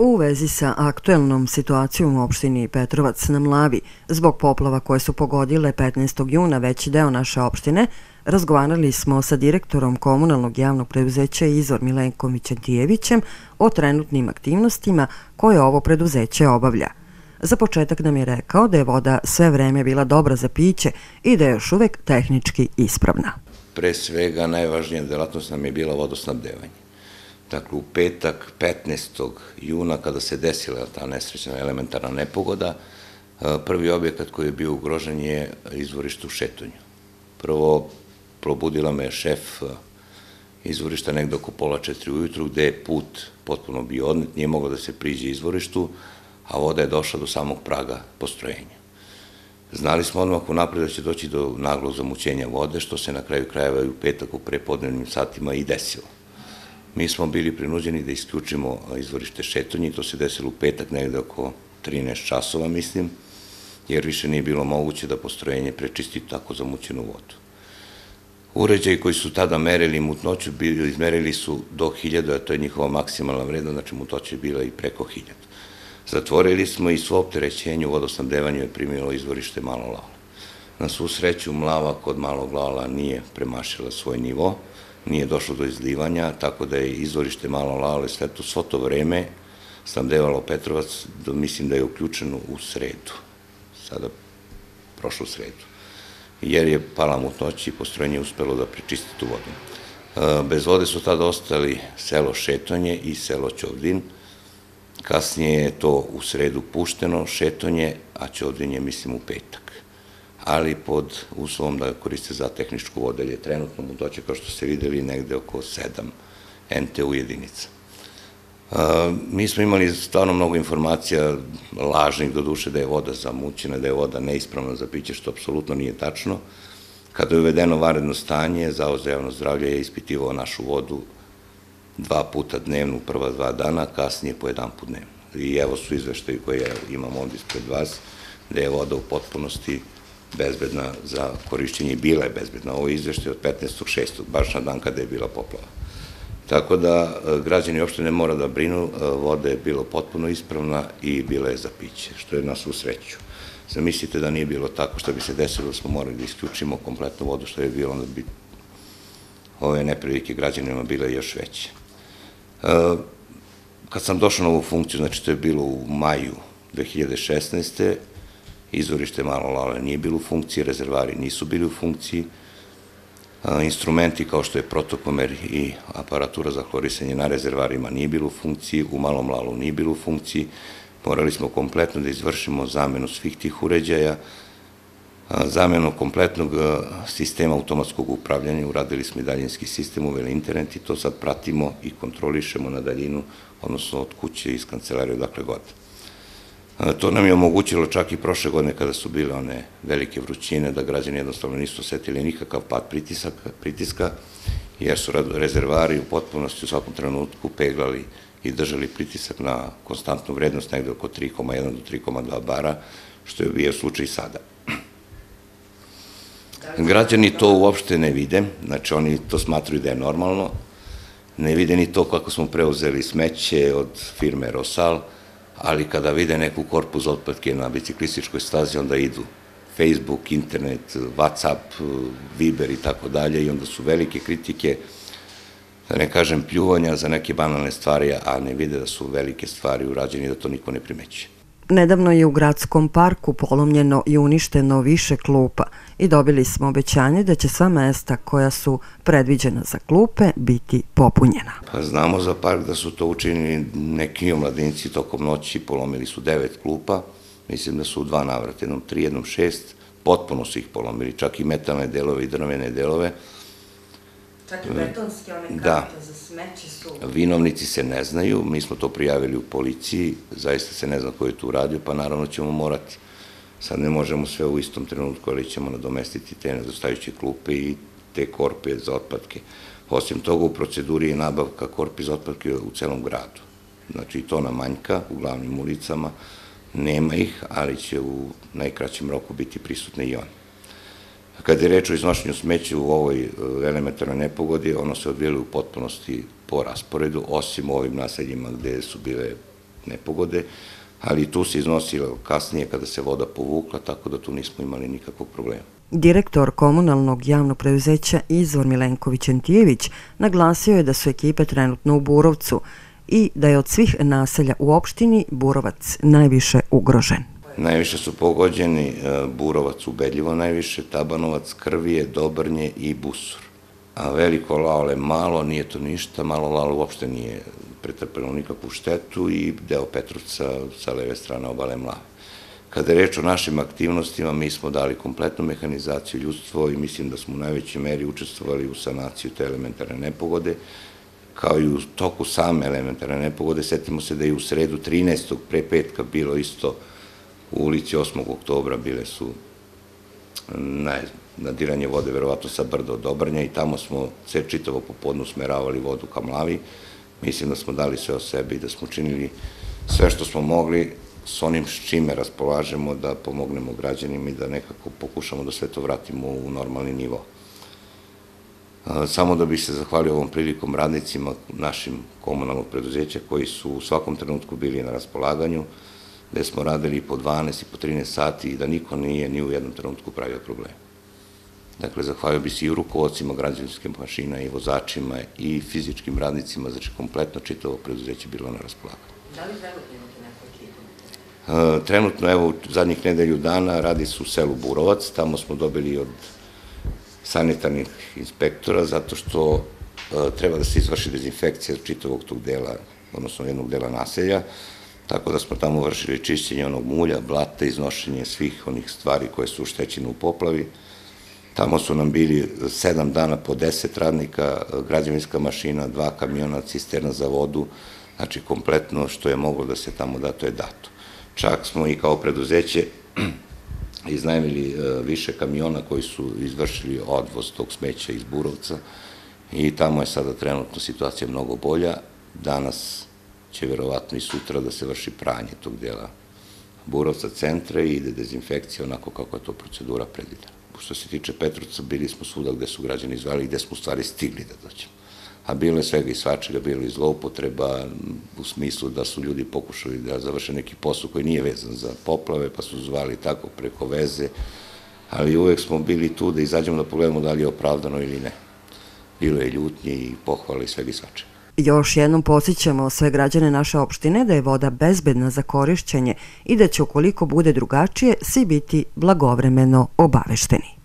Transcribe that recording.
U vezi sa aktuelnom situacijom u opštini Petrovac na Mlavi, zbog poplava koje su pogodile 15. juna veći deo naše opštine, razgovarali smo sa direktorom komunalnog javnog preduzeća Izvor Milenkom Vićentijevićem o trenutnim aktivnostima koje ovo preduzeće obavlja. Za početak nam je rekao da je voda sve vreme bila dobra za piće i da je još uvek tehnički ispravna. Pre svega najvažnija delatnost nam je bila vodosnabdevanje. Dakle, u petak 15. juna kada se desila ta nesrećna elementarna nepogoda, prvi objekat koji je bio ugrožen je izvorište u Šetonju. Prvo, probudila me šef izvorišta negde oko 3:30 ujutru, gde je put potpuno bio odnet, nije moglo da se priđe izvorištu, a voda je došla do samog praga postrojenja. Znali smo odmah unapred da će doći do naglog zamućenja vode, što se na kraju krajeva i u petak u prepodnevnim satima i desilo. Mi smo bili prinuđeni da isključimo izvorište Šetonje i to se desilo u petak negde oko 13 časova, mislim, jer više nije bilo moguće da postrojenje prečisti tako zamućenu vodu. Uređaji koji su tada merili mutnoću, izmerili su do 1000, a to je njihova maksimalna vrednost, znači mutnoća je bila i preko 1000. Zatvorili smo i svo opterećenje u vodosnabdevanju je primilo izvorište Malo Lala. Na svu sreću Mlava kod Malog Lala nije premašila svoj nivo, nije došlo do izlivanja, tako da je izvorište Malo Lale svo to vreme snabdevalo Petrovac, mislim da je uključeno u sredu, sada prošlu sredu, jer je pala mutnoća i postrojenje uspelo da prečisti tu vodu. Bez vode su tada ostali selo Šetonje i selo Ćovdin. Kasnije je to u sredu pušteno, Šetonje, a Ćovdin je, mislim, u petak. Ali pod uslovom da koriste za tehničku vodu, jer je trenutno mutnoća, kao što ste videli, negde oko 7 NTU jedinica. Mi smo imali stvarno mnogo informacija, lažnih do duše, da je voda zamućena, da je voda neispravna za piće, što apsolutno nije tačno. Kada je uvedeno vanredno stanje, Zavod za javno zdravlje je ispitivao našu vodu 2 puta dnevno u prva 2 dana, kasnije po 1 put dnevno. I evo su izveštaji koje imam ovdje ispred vas, da je voda u potpunosti bezbedna za korišćenje i bila je bezbedna. Ovo je izveštaj od 15.6. baš na dan kada je bila poplava. Tako da građani uopšte ne mora da brinu, voda je bila potpuno ispravna i bila je za piće, što je na svu sreću. Zamislite da nije bilo tako, što bi se desilo da smo morali da isključimo kompletnu vodu, što je bilo, onda bi ove neprilike građanima bile još veće. Kad sam došao na ovu funkciju, znači to je bilo u maju 2016. Izvorište Malo Lale nije bilo u funkciji, rezervari nisu bili u funkciji, instrumenti kao što je protokomer i aparatura za hlorisanje na rezervarima nije bilo u funkciji, u Malom Lalu nije bilo u funkciji, morali smo kompletno da izvršimo zamenu svih tih uređaja, zamenu kompletnog sistema automatskog upravljanja, uradili smo i daljinski sistem, uveli internet i to sad pratimo i kontrolišemo na daljinu, odnosno od kuće iz kancelarije odakle god. To nam je omogućilo čak i prošle godine kada su bile one velike vrućine, da građani jednostavno nisu osetili nikakav pad pritiska, jer su rezervari u potpunosti u svakom trenutku peglali i držali pritisak na konstantnu vrednost, negde oko 3,1 do 3,2 bara, što je bio slučaj sada. Građani to uopšte ne vide, znači oni to smatruju da je normalno, ne vide ni to kako smo preuzeli smeće od firme Rosal, ali kada vide neku korpu za otpadke na biciklističkoj stazi, onda idu Facebook, internet, WhatsApp, Viber i tako dalje i onda su velike kritike, da ne kažem pljuvanja za neke banalne stvari, a ne vide da su velike stvari urađene i da to niko ne primećuje. Nedavno je u gradskom parku polomljeno i uništeno više klupa i dobili smo obećanje da će sva mesta koja su predviđena za klupe biti popunjena. Pa znamo za park da su to učinili neki omladinci tokom noći, polomili su 9 klupa, mislim da su u 2 navrata, jednom 3, jednom 6, potpuno su ih polomili, čak i metalne delove i drvene delove. Čak i betonske one karte za smeće su... Vinovnici se ne znaju, mi smo to prijavili u policiji, zaista se ne zna ko je to uradio, pa naravno ćemo morati. Sad ne možemo sve u istom trenutku, ali ćemo nadomestiti te nedostajuće klupe i te korpe za otpadke. Osim toga, u proceduri je nabavka korpi za otpadke u celom gradu. Znači, i to nam manjka u glavnim ulicama, nema ih, ali će u najkraćem roku biti prisutne i one. Kad je reč o iznošenju smeća u ovoj elementarnoj nepogodi, ono se odvijelo u potpunosti po rasporedu, osim u ovim naseljima gde su bile nepogode, ali tu se iznosilo kasnije kada se voda povukla, tako da tu nismo imali nikakvog problema. Direktor komunalnog javnog preduzeća Izvor Milenković-Entijević naglasio je da su ekipe trenutno u Burovcu i da je od svih naselja u opštini Burovac najviše ugrožen. Najviše su pogođeni Burovac, ubedljivo najviše, Tabanovac, Krvije, Dobrnje i Busur. A Veliko Laole malo, nije to ništa, Malo Laole uopšte nije pretrpelo nikakvu štetu i deo Petrovca sa leve strane obale Mlave. Kada je reč o našim aktivnostima, mi smo dali kompletnu mehanizaciju, ljudstvo i mislim da smo u najvećoj meri učestvovali u sanaciju te elementarne nepogode, kao i u toku same elementarne nepogode. Setimo se da je u sredu 13. pre petka bilo isto u ulici 8. oktobra, bile su nadiranje vode verovatno sa brda od Dobrnja i tamo smo čitavo popodne usmeravali vodu ka Mlavi. Mislim da smo dali sve o sebi i da smo činili sve što smo mogli s onim s čime raspolažemo da pomognemo građanima i da nekako pokušamo da sve to vratimo u normalni nivo. Samo da bih se zahvalio ovom prilikom radnicima našim komunalnog preduzeća koji su u svakom trenutku bili na raspolaganju, gde smo radili po 12 i po 13 sati i da niko nije ni u jednom trenutku pravio problem. Dakle, zahvalio bih se i rukovodcima građevinskih mašina i vozačima i fizičkim radnicima, znači kompletno čitavo preduzeće bilo na raspolaganju. Da li trenutno imate neku ekipu? Trenutno, evo, u zadnjih nedelju dana radi se u selu Burovac, tamo smo dobili od sanitarnih inspektora, zato što treba da se izvrši dezinfekcija čitavog tog dela, odnosno jednog dela naselja, tako da smo tamo vršili čišćenje onog mulja, blata, iznošenje svih onih stvari koje su uštećene u poplavi. Tamo su nam bili 7 dana po 10 radnika, građevinska mašina, 2 kamiona, cisterna za vodu, znači kompletno što je moglo da se tamo da, to je dato. Čak smo i kao preduzeće iznajmili više kamiona koji su izvršili odvoz tog smeća iz Burovca i tamo je sada trenutno situacija mnogo bolja. Danas će verovatno i sutra da se vrši pranje tog dela Burovca centra i ide dezinfekcija onako kako je to procedura predviđena. Što se tiče Petrovca, bili smo svuda gde su građani zvali i gde smo u stvari stigli da dođemo. A bilo je svega i svačega, bilo je zloupotreba u smislu da su ljudi pokušali da završe neki posao koji nije vezan za poplave, pa su zvali tako preko veze, ali uvek smo bili tu da izađemo da pogledamo da li je opravdano ili ne. Bilo je ljutnje i pohvale i svega i svačega. Još jednom podsjećamo sve građane naše opštine da je voda bezbedna za korišćenje i da će ukoliko bude drugačije svi biti blagovremeno obavešteni.